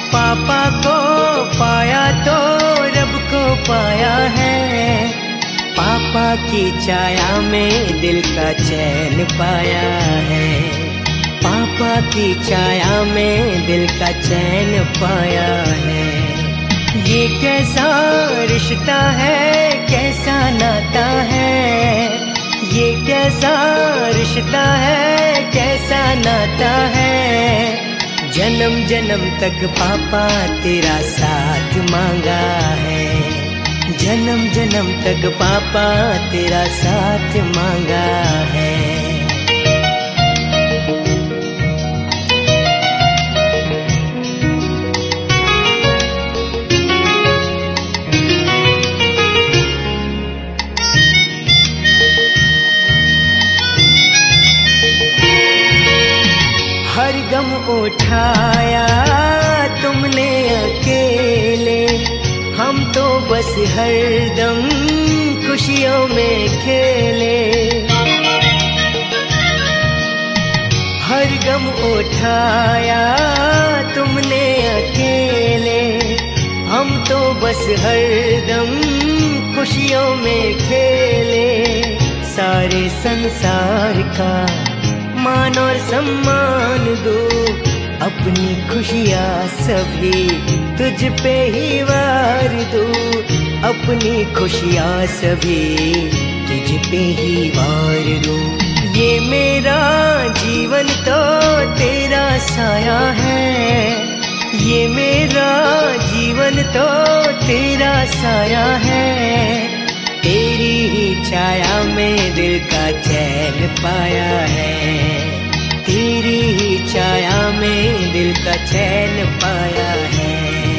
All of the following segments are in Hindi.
पापा को पाया तो रब को पाया है। पापा की छाया में दिल का चैन पाया है। पापा की छाया में दिल का चैन पाया है। ये कैसा रिश्ता है, कैसा नाता है। ये कैसा रिश्ता है, कैसा नाता है। जन्म जन्म तक पापा तेरा साथ मांगा है। जन्म जन्म तक पापा तेरा साथ मांगा है। हर गम उठाया तुमने अकेले, हम तो बस हरदम खुशियों में खेले। हर गम उठाया तुमने अकेले, हम तो बस हरदम खुशियों में खेले। सारे संसार का मान और सम्मान दो, अपनी खुशियाँ सभी तुझ पे ही वार दो। अपनी खुशियाँ सभी तुझ पे ही वार दो। ये मेरा जीवन तो तेरा साया है। ये मेरा जीवन तो तेरा साया है। तेरी ही छाया में दिल का चैन पाया है। तेरी ही छाया में दिल का चैन पाया है।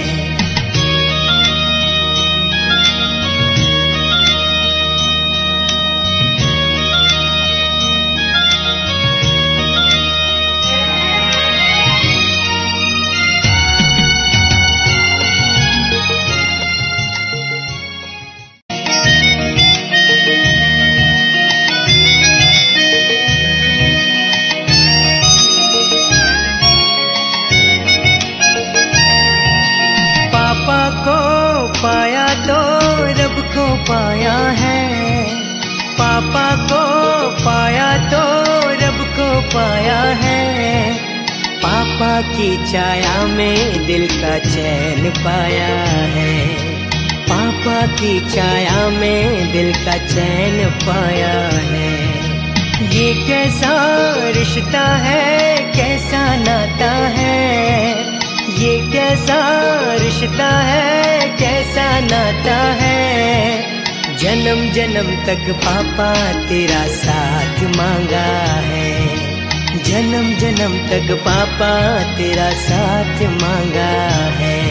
पाया तो रब को पाया है। पापा को पाया तो रब को पाया है। पापा की छाया में दिल का चैन पाया है। पापा की छाया में दिल का चैन पाया है। ये कैसा रिश्ता है, कैसा नाता है। ये कैसा रिश्ता है, कैसा नाता है। जन्म जन्म तक पापा तेरा साथ मांगा है। जन्म जन्म तक पापा तेरा साथ मांगा है।